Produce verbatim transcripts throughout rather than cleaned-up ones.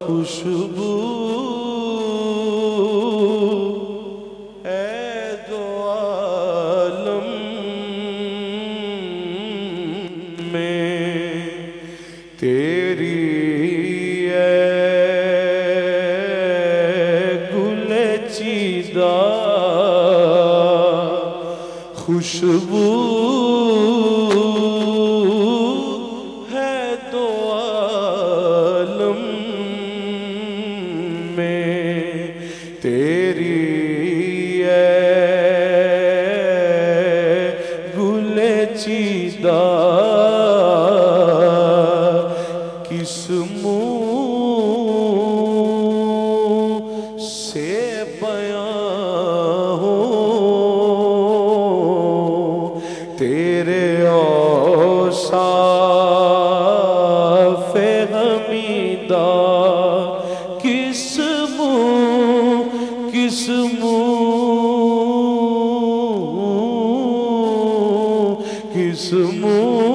خوشبو ہے دو عالم میں تیری ہے گل چیدہ خوشبو ہے دو عالم میں تیری ہے گل چیدہ کس منہ سے بیان ہو تیرے اوصاف حمیدہ کس منہ کس منہ کس منہ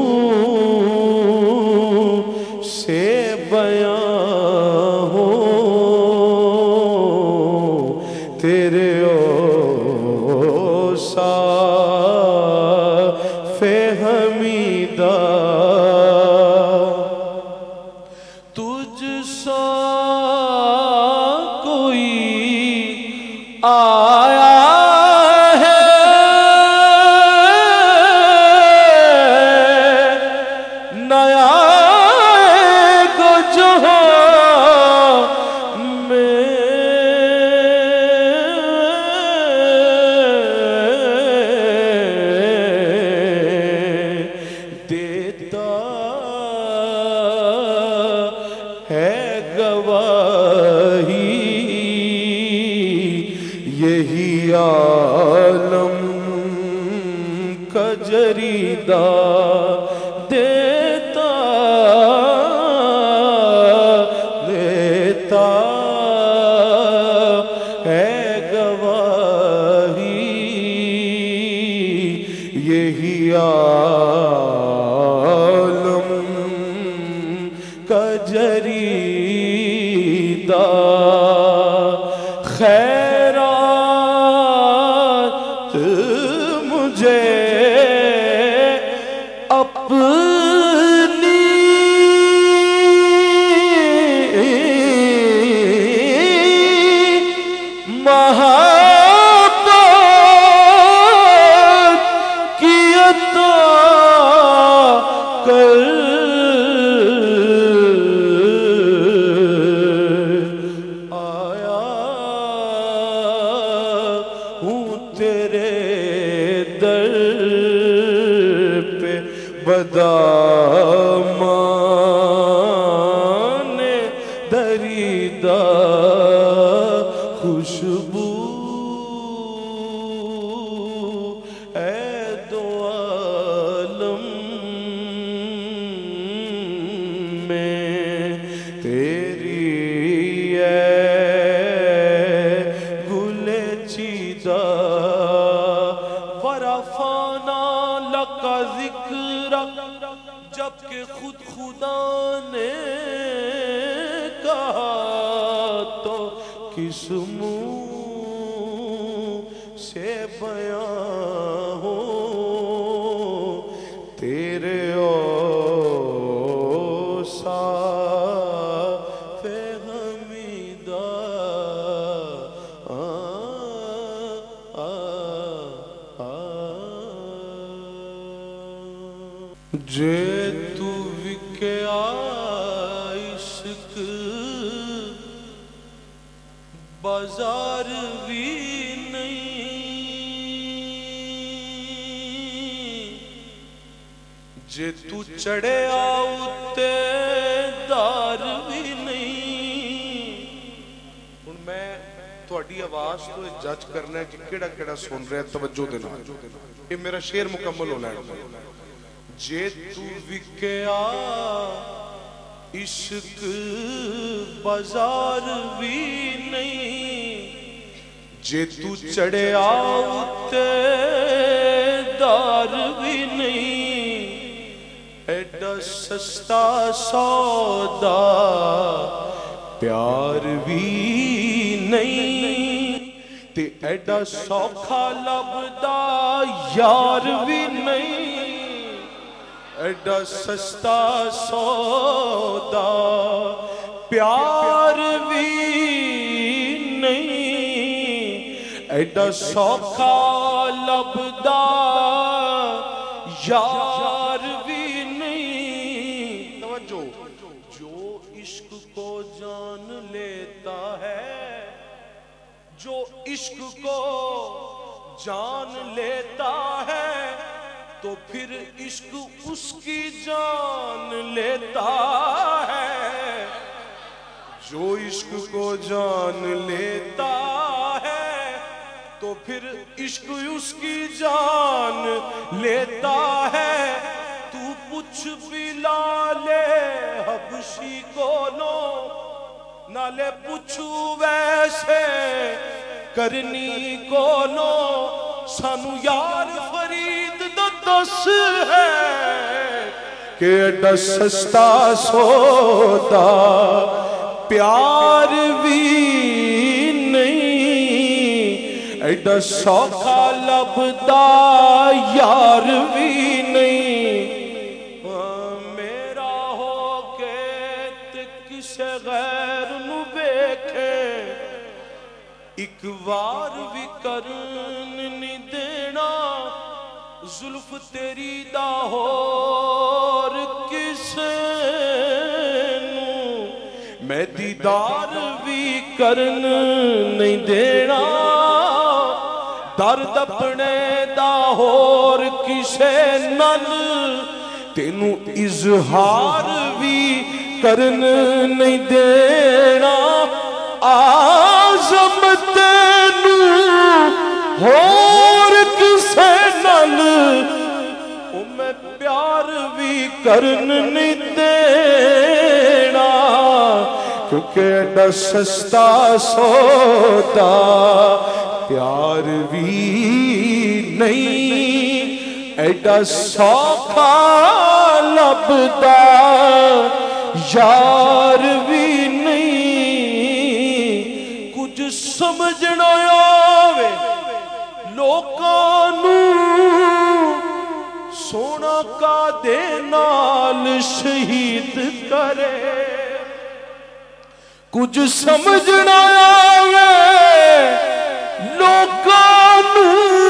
سے بیان ہو تیرے اوصاف حمیدہ تجھ سا کوئی آیا ہے نیا کو جہاں میں دیتا ہے گواہی یہی عالم کا جریدہ دیتا دیتا ہے گواہی یہی عالم کا جریدہ خیرات مجھے اپنی محبت کی عطا کر آیا ہوں تیرے در پہ بدامان دریدہ خوشبو ہے دو عالم میں تیری ہے گل چیدہ ورفعنا لک ذکرک جبکہ خود خدا نے کہا تو کس منہ سے بیان ہو تیرے اوصاف حمیدہ آ آ آ جے تو وکیا عشق بازار بھی نہیں جے تو چڑھے آؤتے دار بھی نہیں ہن میں تہاڈی آواز تو جج کرنا ہے کہ کیڑا کیڑا سن رہا ہے توجہ دینا یہ میرا شعر مکمل ہونا ہے جے تو وکیا عشق بازار بھی نہیں جے تو چڑھے آؤتے دار بھی نہیں ایڈا سستا سودا پیار بھی نہیں تے ایڈا سوکھا لبدا یار بھی نہیں ایڈا سستا سودا پیار بھی نہیں ایڈا سوکھا لبدا یار بھی نہیں توجہ جو عشق کو جان لیتا ہے جو عشق کو جان لیتا ہے تو پھر عشق اس کی جان لیتا ہے جو عشق کو جان لیتا ہے تو پھر عشق اس کی جان لیتا ہے تو پوچھ بلال حبشی کو لو نالے پوچھو ویسے کرنی کو لو سانو یار فرید دا دس ہے کہ ایڈا سستا سودا پیار بھی نہیں ایڈا سوکھا لبدا یار بھی نہیں میرا ہو کے تے کسے غیر نو بیکھے ایک وار بھی کرن نہیں دینا زلف تیری دا ہور کسے نو میں دیدار بھی کرن نہیں دینا درد اپنے دا ہور کسے نل تینوں اظہار بھی کرن نہیں دینا آزم تینوں ہور کسے نل او میں پیار بھی کرن نہیں دینا کیونکہ ایڈا سستا سودا پیار بھی نہیں ایڈا سوکھا لبدا یار بھی نہیں کچھ سمجھنا آوے لوکانو سونا کا دے نال شہید کرے کچھ سمجھنا آوے لوکانو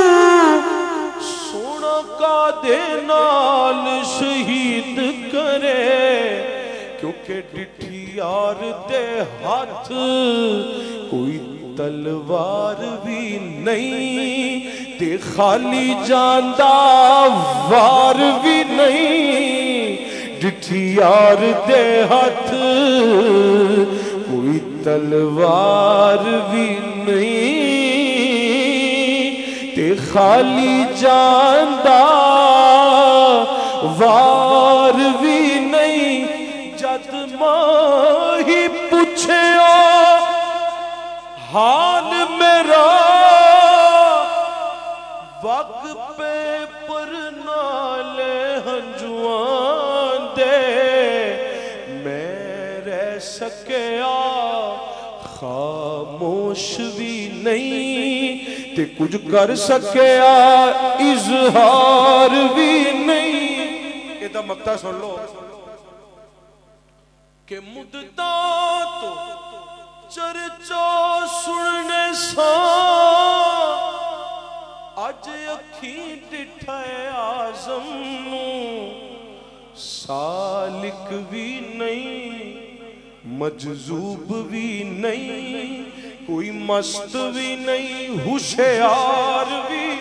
سونا کا دے نال شہید کرے کیونکہ ڈٹھی یار دے ہاتھ کوئی تلوار بھی نہیں تے خالی جاندہ وار بھی نہیں ڈٹھی یار دے ہاتھ کوئی تلوار بھی نہیں تے خالی جاندہ وار بھی نہیں جد ماہی پوچھے حال میرا وقت پہ پر نالے ہنجوان دے میں رہ سکیا خاموش بھی نہیں تے کچھ کر سکیا اظہار بھی نہیں یہ تو مقطع سن لو کہ مدتا تو چرچا سننے سا آج اکھیں ڈٹھائے آزم نو سالک بھی نہیں مجذوب بھی نہیں کوئی مست بھی نہیں ہوشیار بھی